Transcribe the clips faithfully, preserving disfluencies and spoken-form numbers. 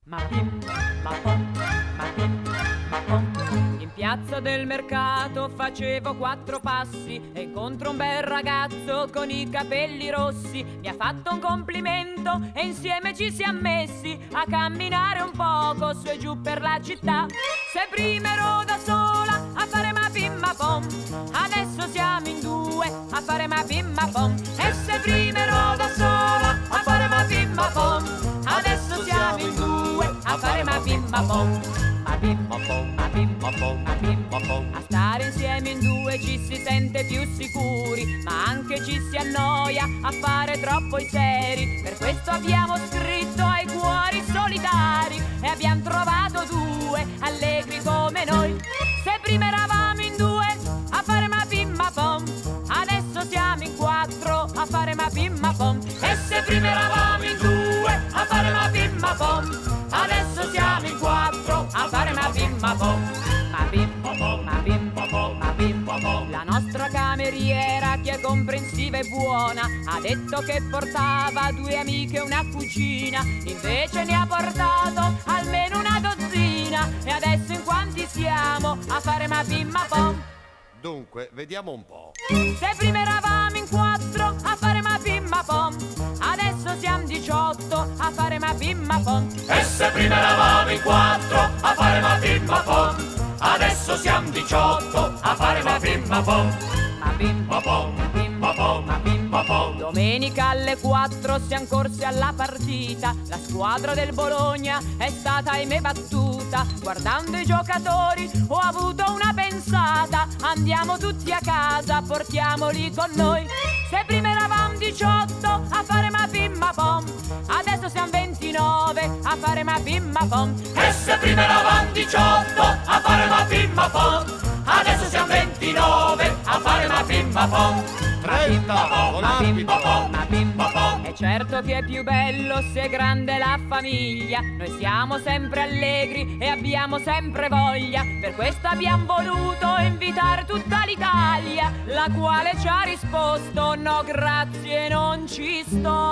Ma pim, ma pom, ma pim, ma pom. In piazza del mercato facevo quattro passi e incontro un bel ragazzo con i capelli rossi. Mi ha fatto un complimento e insieme ci siamo messi a camminare un poco su e giù per la città. Se prima ero da sola a fare ma pim ma pom, adesso siamo in due a fare ma pim ma pom. E se prima ero da sola a fare ma pim ma pom, adesso siamo in due a fare ma pim ma pom. Ma pim ma pom, ma pim ma pom, ma pim ma pom. A stare insieme in due ci si sente più sicuri, ma anche ci si annoia a fare troppo i seri. Per questo abbiamo scritto ai cuori solitari e abbiamo trovato due allegri come noi. Se prima eravamo in due a fare ma pim ma pom, adesso siamo in quattro a fare ma pim ma pom. E se prima eravamo in due a fare ma pim ma pom, adesso siamo in quattro a fare ma pim ma pom. Ma pim ma pom, ma pim ma pom, ma pim ma pom. La nostra cameriera, che è comprensiva e buona, ha detto che portava due amiche e una cugina, invece ne ha portato almeno una dozzina. E adesso in quanti siamo a fare ma pim ma pom? Dunque, vediamo un po'. Se prima eravamo in quattro a fare ma pim ma pom, adesso siamo diciotto a fare ma pim ma pom. E se prima eravamo in quattro a fare ma pim ma pom, adesso siamo diciotto a fare ma pim ma pom. Ma pim ma pom, ma pim ma pom, ma pim ma pom. Domenica alle quattro siamo corsi alla partita. La squadra del Bologna è stata ahimè battuta. Guardando i giocatori ho avuto una pensata: andiamo tutti a casa, portiamoli con noi. Se prima eravamo diciotto a fare ma pim ma pom, adesso siamo ventinove a fare ma pim ma pom. E se prima eravamo diciotto a fare ma pim ma pom, adesso siamo ventinove a fare ma pim ma pom. trenta, con l'arbitro. Ma pim ma pom. È certo che è più bello se è grande la famiglia. Noi siamo sempre allegri e abbiamo sempre voglia. Per questo abbiamo voluto invitare tutta l'Italia, la quale ci ha risposto: no grazie, non ci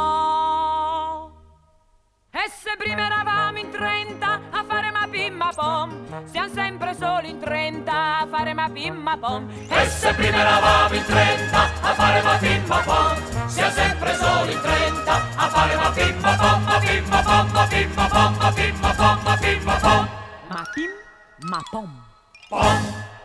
sto. E se prima eravamo in trenta a fare ma pim ma pom, siamo sempre solo in trenta a fare ma pim ma pom. E se prima eravamo in trenta a fare ma pim ma pom, siamo sempre solo in trenta a fare ma pim ma pom, ma pim ma pom, ma pim ma pom, ma pim ma pom, ma pim ma pom. Ma pim ma pom. Pom.